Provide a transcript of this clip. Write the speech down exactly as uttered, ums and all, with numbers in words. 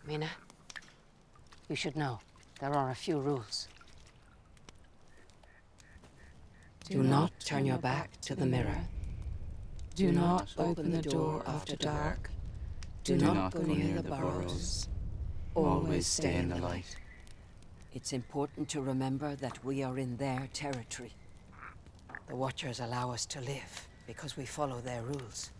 Mina, you should know. There are a few rules. Do not turn your back to the mirror. Do not open the door after dark. Do not go near the burrows. Always stay in the light. It's important to remember that we are in their territory. The Watchers allow us to live because we follow their rules.